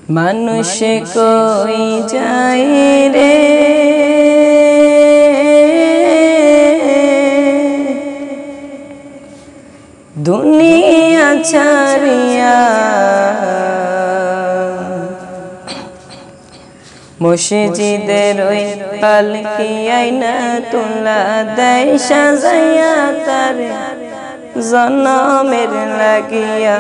মানুষ কই যায় রে দুনিয়া ছাড়িয়া, মসজিদের ওই পালকি আইনা তুলা দেয় সাজাইয়া তারে জনমের লাগিয়া।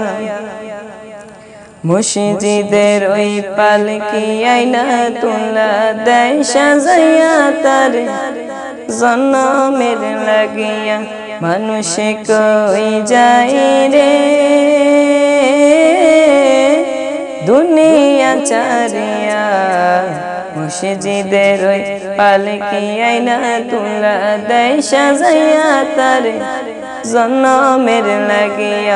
মসজিদের ওই পালকি আইনা তুলা দেয় সাজাইয়া তারে জনমের লাগিয়া। মানুষ কই যায় রে দুনিয়া ছাড়িয়া, মসজিদের ওই পালকি আইনা তুলা দেয় সাজাইয়া তারে জনমের লাগিয়া।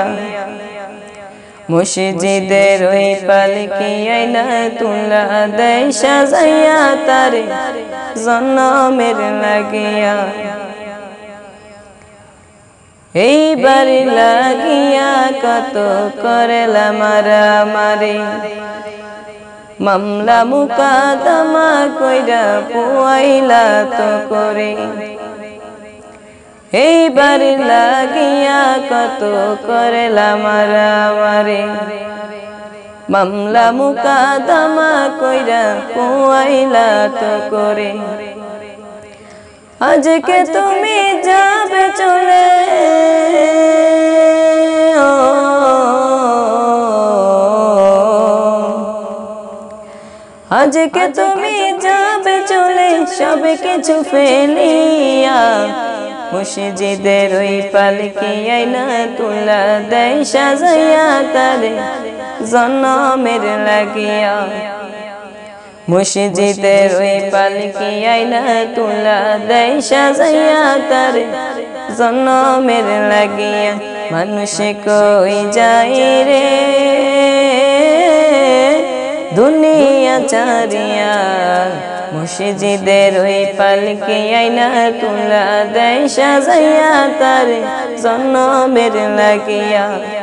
মসজিদের ওই পালকি আইনা তুলা দেয় সাজাইয়া তারে জনমের লাগিয়া। এইবার লাগিয়া কত করেলা মারামারি, মামলা মুকাদমা কইরা পুয়াইলা তো করে। এইবার লাগিয়া কত করেলা মারামারি, মামলা মুকাদমা কইরা পুয়াইলা তো করে। আজকে তুমি যাবে চলে, আজকে তুমি যাবে চলে সব কিছু ফেলিয়া। মসজিদের ওই পালকি আইনা তুলা দেয় সাজাইয়া তারে জনমের লাগিয়া। মসজিদের ওই পালকি আইনা তুলা দেয় সাজাইয়া তারে জনমের লাগিয়া। মানুষ কই যায় রে দুনিয়া ছাড়িয়া, মসজিদের ওই পালকি আইনা তুলা দেয় সাজাইয়া তারে জনমের লাগিয়া।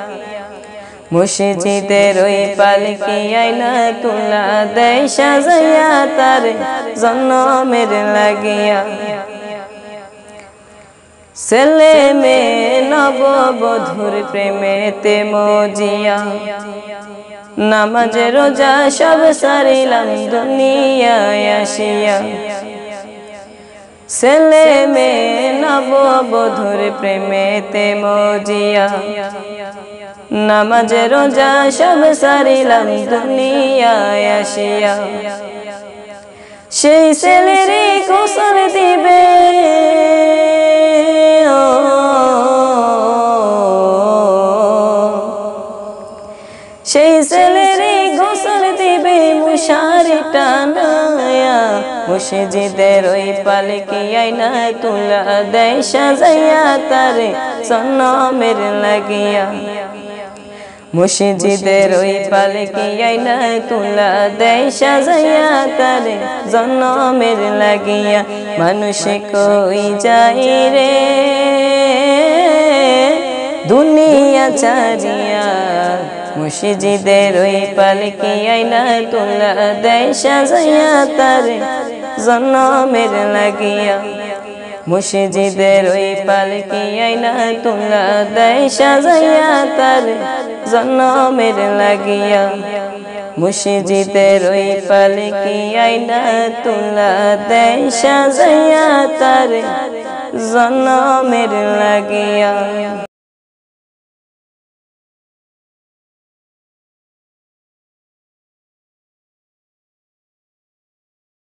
মসজিদের ওই পালকি আইনা তুলা দেয় সাজাইয়া তারে জনমের লাগিয়া। ছেলে মেয়ে নববধূর প্রেমেতে মজিয়া, নামাজ রোজা সব সারিলাম দুনিয়ায় আসিয়া। ছেলে মেয়ে নববধূর প্রেমেতে মজিয়া, নামাজ রোজা সব সারিলাম দুনিয়ায় আসিয়া। সেই ছেলেরই গোসল দিবে সেই ছেলেরই গোসল দিবে মশারি টানায়া। মসজিদের ওই পালকি আইনা তুলা দেয় সাজাইয়া তারে জনমের লাগিয়া। মসজিদের ওই পালকি আইনা তুলা দেয় সাজাইয়া তারে জনমের লাগিয়া। মানুষ কই যায় রে দুনিয়া ছাড়িয়া, মসজিদের ওই পালকি আইনা তুলা দেয় সাজাইয়া তারে জনমের লাগিয়া। মসজিদের ওই পালকি আইনা তুলা দেয় সাজাইয়া তারে জনমের লাগিয়া। মসজিদের ওই পালকি আইনা তুলা দেয় সাজাইয়া তারে জনমের লাগিয়া।